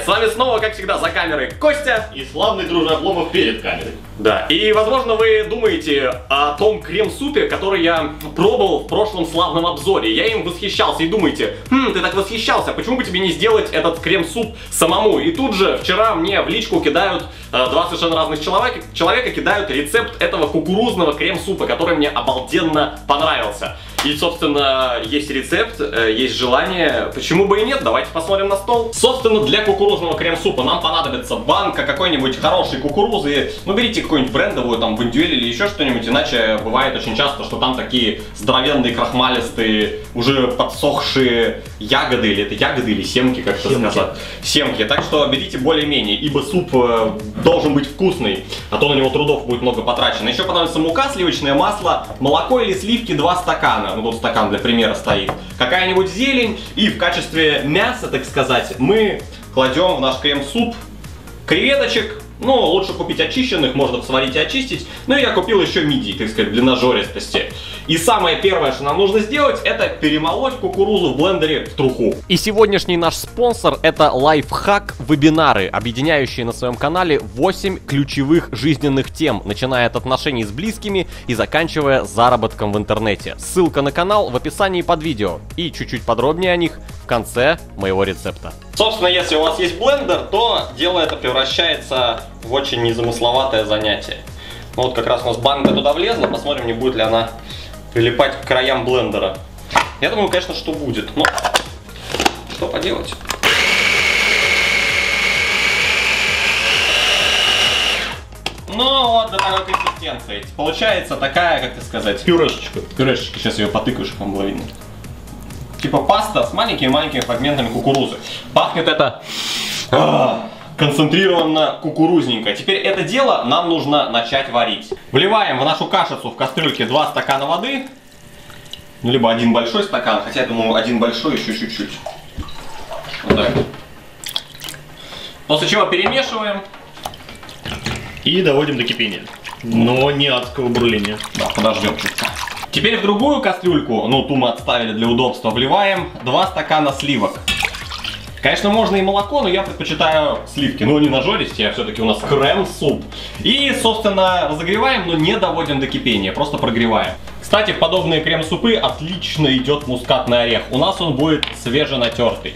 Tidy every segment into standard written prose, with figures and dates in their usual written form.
Привет, с вами снова, как всегда, за камерой Костя и славный дружа Обломов перед камерой. Да, и возможно вы думаете о том крем-супе, который я пробовал в прошлом славном обзоре. Я им восхищался и думаете, ты так восхищался, почему бы тебе не сделать этот крем-суп самому? И тут же вчера мне в личку кидают два совершенно разных человека кидают рецепт этого кукурузного крем-супа, который мне обалденно понравился. И, собственно, есть рецепт, есть желание, почему бы и нет, давайте посмотрим на стол. Собственно, для кукурузного крем-супа нам понадобится банка какой-нибудь хорошей кукурузы. Ну, берите какую-нибудь брендовую, там, Бондюэль или еще что-нибудь, иначе бывает очень часто, что там такие здоровенные, крахмалистые, уже подсохшие ягоды, или это ягоды, или семки, как это сказать. Семки, так что берите более-менее, ибо суп должен быть вкусный, а то на него трудов будет много потрачено. Еще понадобится мука, сливочное масло, молоко или сливки 2 стакана. Ну, тут стакан для примера стоит. Какая-нибудь зелень. И в качестве мяса, так сказать, мы кладем в наш крем-суп креветочек. Ну, лучше купить очищенных, можно сварить и очистить. Ну, и я купил еще мидии, так сказать, для нажористости. И самое первое, что нам нужно сделать, это перемолоть кукурузу в блендере в труху. И сегодняшний наш спонсор — это Лайфхак Вебинары, объединяющие на своем канале 8 ключевых жизненных тем, начиная от отношений с близкими и заканчивая заработком в интернете. Ссылка на канал в описании под видео. И чуть-чуть подробнее о них в конце моего рецепта. Собственно, если у вас есть блендер, то дело это превращается в очень незамысловатое занятие. Ну, вот как раз у нас банка туда влезла, посмотрим, не будет ли она прилипать к краям блендера. Я думаю, конечно, что будет, но что поделать. Ну вот до такой консистенции. Получается такая, как это сказать, Пюрешечка. Пюрешечка, сейчас ее потыкаю, чтобы вам было видно. Типа паста с маленькими-маленькими фрагментами кукурузы. Пахнет это концентрированно кукурузненько. Теперь это дело нам нужно начать варить. Вливаем в нашу кашицу в кастрюльке 2 стакана воды. Ну, либо один большой стакан, хотя я думаю, один большой еще чуть-чуть. Вот так. После чего перемешиваем. И доводим до кипения. Но не адского бурления. Да, подождем чуть-чуть. Теперь в другую кастрюльку, ну ту мы отставили для удобства, вливаем 2 стакана сливок. Конечно, можно и молоко, но я предпочитаю сливки. Но не нажористые, а все-таки у нас крем-суп. И, собственно, разогреваем, но не доводим до кипения, просто прогреваем. Кстати, в подобные крем-супы отлично идет мускатный орех. У нас он будет свеженатертый.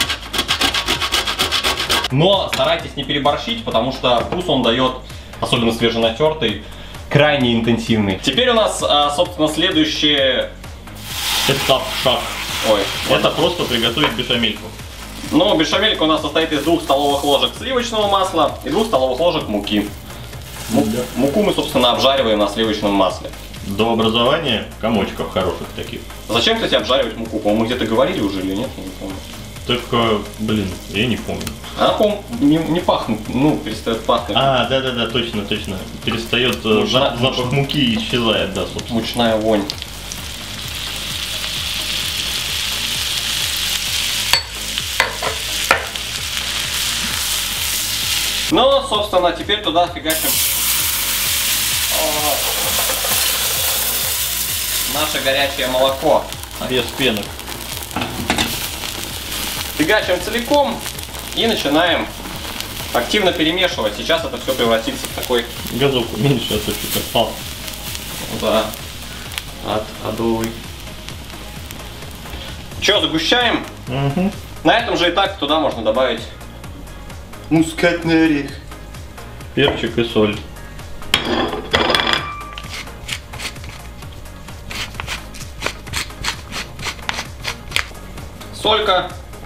Но старайтесь не переборщить, потому что вкус он дает, особенно свеженатертый, крайне интенсивный. Теперь у нас, собственно, следующий Этап, шаг. Ой, Это просто приготовить бешамельку. Ну, бешамелька у нас состоит из 2 столовых ложек сливочного масла и 2 столовых ложек муки. Муку мы, собственно, обжариваем на сливочном масле. До образования комочков хороших таких. Зачем, кстати, обжаривать муку? По-моему, мы где-то говорили уже или нет? Я не помню. Только, блин, я не помню. Она, по-моему, не пахнет, ну, перестает пахнуть. А, да-да-да, точно. Перестает, запах муки исчезает, да, собственно. Мучная вонь. Ну, собственно, теперь туда фигачим наше горячее молоко. Без пенок. Фигачим целиком и начинаем активно перемешивать. Сейчас это все превратится в такой... Газовку меньше, а то что-то пал. Да, адовый. Че, загущаем? Угу. На этом же и так туда можно добавить мускатный орех. Перчик и соль. Солька.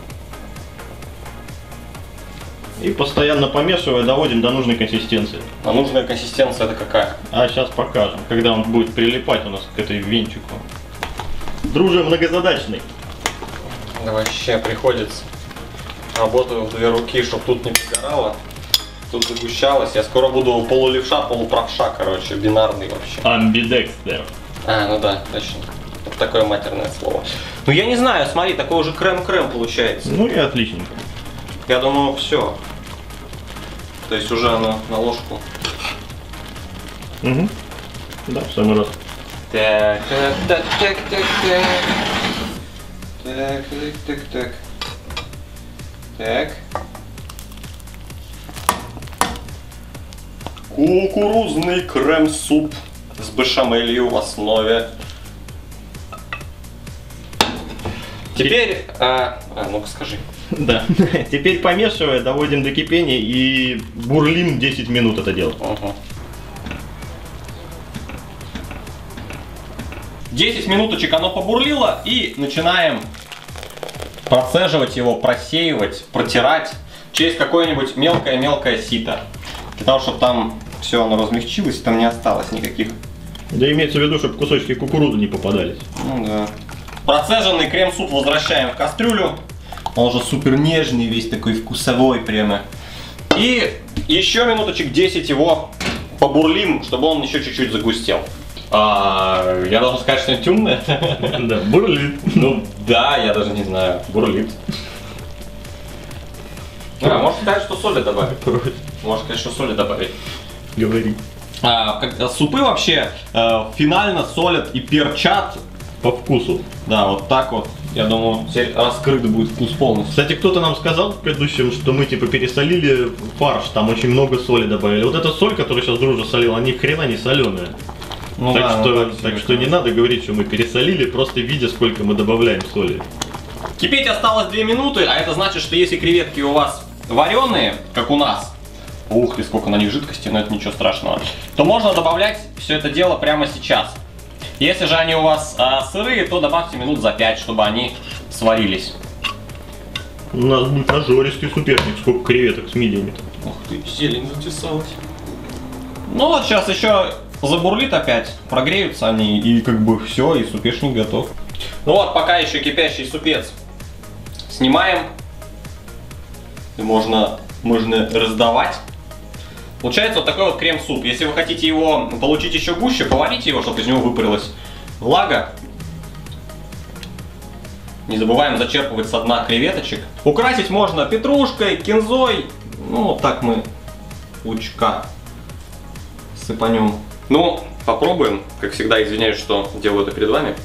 И постоянно помешивая, доводим до нужной консистенции. А нужная консистенция это какая? А сейчас покажем, когда он будет прилипать у нас к этой венчику. Друже многозадачный. Да вообще приходится. Работаю в 2 руки, чтобы тут не пригорало. Тут загущалось. Я скоро буду полулевша, полуправша, короче, бинарный вообще. Амбидекстер. А, ну да, точно. Вот такое матерное слово. Ну я не знаю, смотри, такой уже крем-крем получается. Ну и отличненько. Я думаю, все. То есть уже оно на ложку. Угу. Да, в самый раз. Так. Так. Кукурузный крем-суп с бешамелью в основе. Теперь, ну-ка скажи. Да. Теперь помешивая, доводим до кипения и бурлим 10 минут это дело. 10 минуточек оно побурлило, и начинаем процеживать его, просеивать, протирать через какое-нибудь мелкое-мелкое сито. Для того, чтобы там все оно размягчилось, там не осталось никаких. Да имеется в виду, чтобы кусочки кукурузы не попадались. Ну да. Процеженный крем-суп возвращаем в кастрюлю. Он уже супер нежный, весь такой вкусовой прямо. И еще минуточек 10 его побурлим, чтобы он еще чуть-чуть загустел. Я должен сказать что-нибудь умное? Да, бурлит. Ну да, я даже не знаю. Бурлит. Может сказать, что соли добавить. Может сказать, что соли добавить. Говори. Супы вообще финально солят и перчат По вкусу. Да, вот так вот. Я думаю, теперь раскрыт будет вкус полностью. Кстати, кто-то нам сказал в предыдущем, что мы типа пересолили фарш, там очень много соли добавили. Вот эта соль, которую сейчас Дружа солил, она ни хрена не соленая. Ну, так что не надо говорить, что мы пересолили, просто видя, сколько мы добавляем соли. Кипеть осталось 2 минуты, а это значит, что если креветки у вас вареные, как у нас, ух ты, сколько на них жидкости, но это ничего страшного, то можно добавлять все это дело прямо сейчас. Если же они у вас сырые, то добавьте минут за 5, чтобы они сварились. У нас будет нажористый суперник, сколько креветок с мидиями-то. Ух ты, зелень затесалась. Ну вот сейчас еще забурлит опять, прогреются они, и как бы все, и супешник готов. Ну вот, пока еще кипящий супец снимаем. И можно раздавать. Получается вот такой вот крем-суп. Если вы хотите его получить еще гуще, поварите его, чтобы из него выпарилась влага. Не забываем зачерпывать со дна креветочек. Украсить можно петрушкой, кинзой. Ну вот так мы лучка сыпанем. Ну, попробуем. Как всегда, извиняюсь, что делаю это перед вами.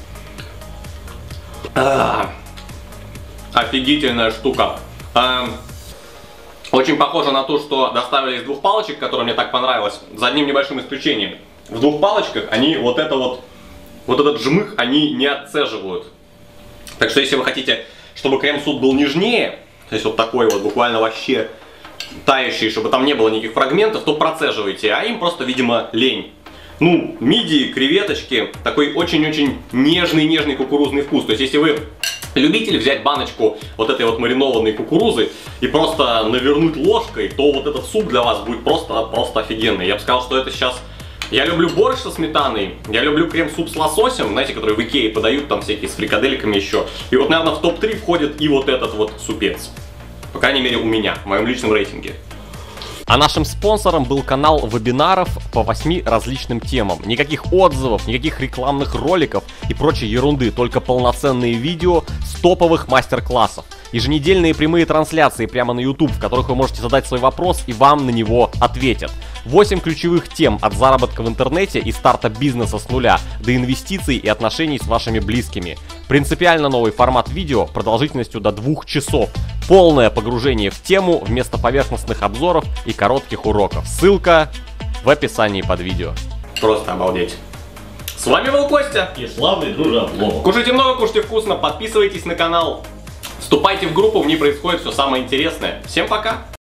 Офигительная штука. Очень похоже на то, что доставили из 2 палочек, которые мне так понравилось, за одним небольшим исключением. В 2 палочках они вот этот жмых они не отцеживают. Так что если вы хотите, чтобы крем-суп был нежнее, то есть вот такой вот буквально вообще тающий, чтобы там не было никаких фрагментов, то процеживайте, а им просто, видимо, лень. Ну, мидии, креветочки, такой очень-очень нежный кукурузный вкус. То есть если вы любитель взять баночку вот этой вот маринованной кукурузы и просто навернуть ложкой, то вот этот суп для вас будет просто офигенный. Я бы сказал, что это сейчас... Я люблю борщ со сметаной, я люблю крем-суп с лососем, знаете, который в Икее подают, там всякие с фрикадельками еще. И вот, наверное, в топ-3 входит и вот этот вот супец. По крайней мере, у меня, в моем личном рейтинге. А нашим спонсором был канал вебинаров по 8 различным темам. Никаких отзывов, никаких рекламных роликов и прочей ерунды, только полноценные видео с топовых мастер-классов. Еженедельные прямые трансляции прямо на YouTube, в которых вы можете задать свой вопрос и вам на него ответят. 8 ключевых тем от заработка в интернете и старта бизнеса с нуля до инвестиций и отношений с вашими близкими. Принципиально новый формат видео продолжительностью до 2 часов. Полное погружение в тему вместо поверхностных обзоров и коротких уроков. Ссылка в описании под видео. Просто обалдеть. С вами был Костя. И славный Дружа Обломов. Кушайте много, кушайте вкусно, подписывайтесь на канал. Вступайте в группу, в ней происходит все самое интересное. Всем пока!